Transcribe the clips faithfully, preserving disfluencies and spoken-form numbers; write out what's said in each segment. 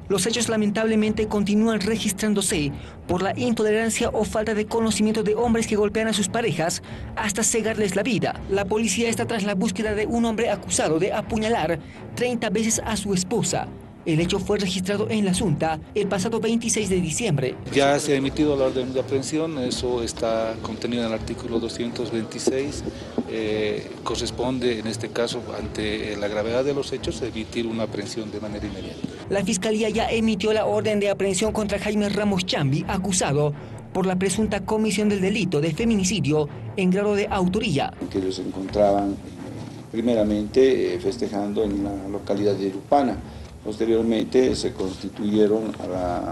Los hechos lamentablemente continúan registrándose por la intolerancia o falta de conocimiento de hombres que golpean a sus parejas hasta cegarles la vida. La policía está tras la búsqueda de un hombre acusado de apuñalar treinta veces a su esposa. El hecho fue registrado en la Asunta el pasado veintiséis de diciembre. Ya se ha emitido la orden de aprehensión, eso está contenido en el artículo doscientos veintiséis. Eh, corresponde en este caso, ante la gravedad de los hechos, emitir una aprehensión de manera inmediata. La Fiscalía ya emitió la orden de aprehensión contra Jaime Ramos Chambi, acusado por la presunta comisión del delito de feminicidio en grado de autoría. Que ellos se encontraban primeramente festejando en la localidad de Yupana. Posteriormente se constituyeron a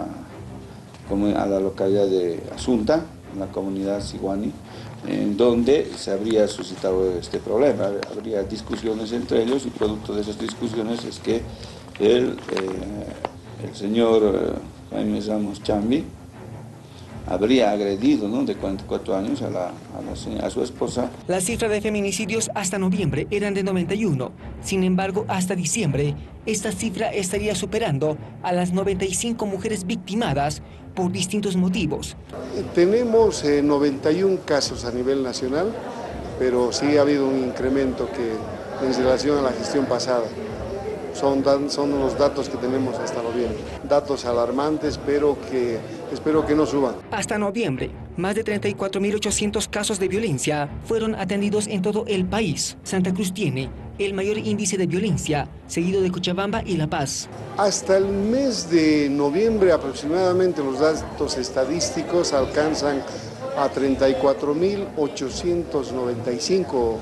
la, a la localidad de Asunta, en la comunidad Siguani, en donde se habría suscitado este problema. Habría discusiones entre ellos y producto de esas discusiones es que el, eh, el señor Jaime Ramos Chambi habría agredido, ¿no?, de cuarenta y cuatro años a, la, a, la, a su esposa. La cifra de feminicidios hasta noviembre eran de noventa y uno. Sin embargo, hasta diciembre, esta cifra estaría superando a las noventa y cinco mujeres victimadas por distintos motivos. Tenemos eh, noventa y uno casos a nivel nacional, pero sí ha habido un incremento que, en relación a la gestión pasada. Son, son los datos que tenemos hasta noviembre. Datos alarmantes, pero que espero que no suban. Hasta noviembre, más de treinta y cuatro mil ochocientos casos de violencia fueron atendidos en todo el país. Santa Cruz tiene el mayor índice de violencia, seguido de Cochabamba y La Paz. Hasta el mes de noviembre aproximadamente los datos estadísticos alcanzan a treinta y cuatro mil ochocientos noventa y cinco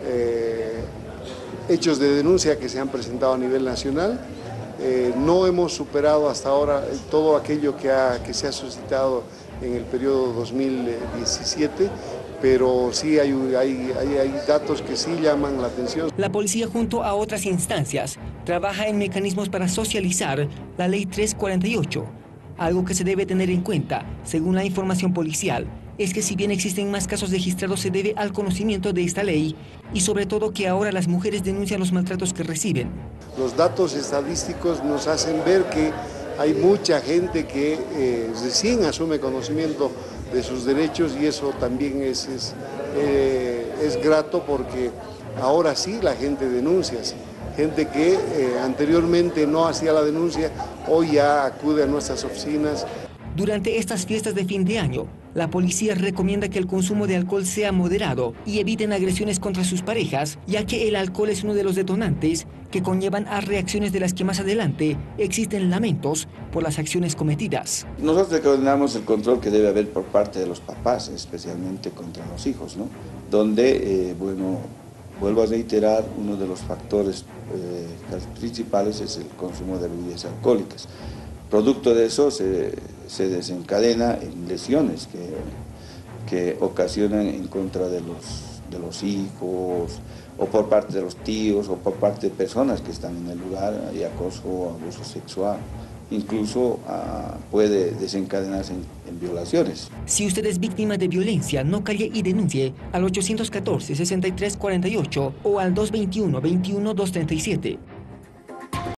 eh, hechos de denuncia que se han presentado a nivel nacional. Eh, no hemos superado hasta ahora todo aquello que, ha, que se ha suscitado en el periodo dos mil diecisiete, pero sí hay, hay, hay, hay datos que sí llaman la atención. La policía, junto a otras instancias, trabaja en mecanismos para socializar la ley trescientos cuarenta y ocho. Algo que se debe tener en cuenta, según la información policial, es que si bien existen más casos registrados, se debe al conocimiento de esta ley y sobre todo que ahora las mujeres denuncian los maltratos que reciben. Los datos estadísticos nos hacen ver que hay mucha gente que eh, recién asume conocimiento de sus derechos y eso también es, es, eh, es grato porque ahora sí la gente denuncia. ¿Sí? Gente que eh, anteriormente no hacía la denuncia, hoy ya acude a nuestras oficinas. Durante estas fiestas de fin de año, la policía recomienda que el consumo de alcohol sea moderado y eviten agresiones contra sus parejas, ya que el alcohol es uno de los detonantes que conllevan a reacciones de las que más adelante existen lamentos por las acciones cometidas. Nosotros recomendamos el control que debe haber por parte de los papás, especialmente contra los hijos, ¿no? Donde, eh, bueno, vuelvo a reiterar, uno de los factores eh, principales es el consumo de bebidas alcohólicas. Producto de eso se, se desencadena en lesiones que, que ocasionan en contra de los, de los hijos, o por parte de los tíos, o por parte de personas que están en el lugar, hay acoso, abuso sexual. Incluso uh, puede desencadenarse en, en violaciones. Si usted es víctima de violencia, no calle y denuncie al ochocientos catorce, sesenta y tres cuarenta y ocho o al doscientos veintiuno, veintiuno, doscientos treinta y siete.